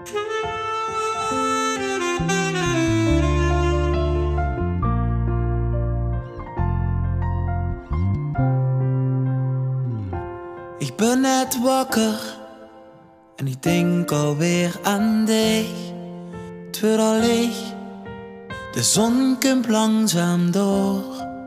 Ik ben net wakker en ik denk alweer aan dich. Het wordt al licht, de zon komt langzaam door.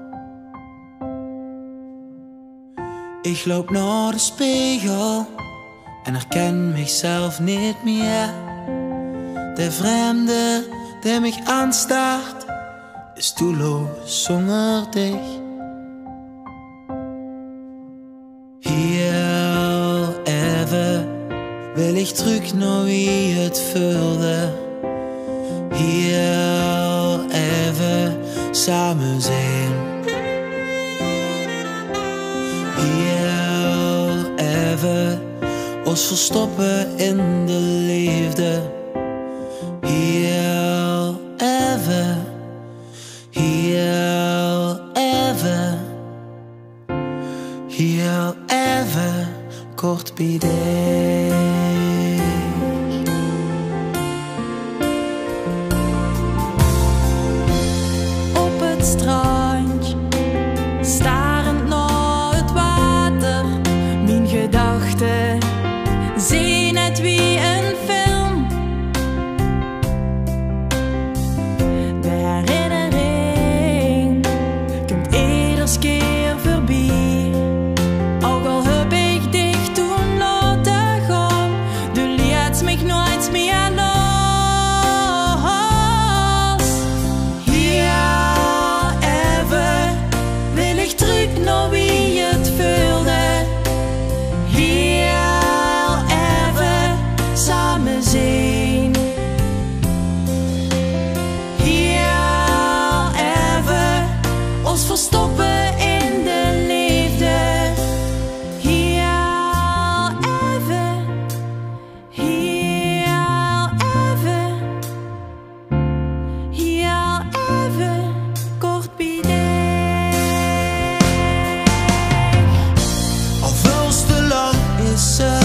Ik loop naar de spiegel en herken mezelf niet meer. De vreemde die mich aanstaart is doelloos zonder dich. Heel even wil ik terug naar wie het voelde. Heel even samen zijn. Heel even ons verstoppen in de liefde. Heel even, heel even, heel even kort bij dich. Op het strand, starend naar het water. Mijn gedachten zien het wie een film. De herinnering komt ieders keer voorbij. Ook al heb ik dich toen laten gaan, du liet mich nooit meer los. Heel even wil ik terug naar wie het voelde. Heel even samen zijn. Heel even ons verstoppen in de liefde. Heel even, heel even, heel even kort bij dich. Al veel te lang is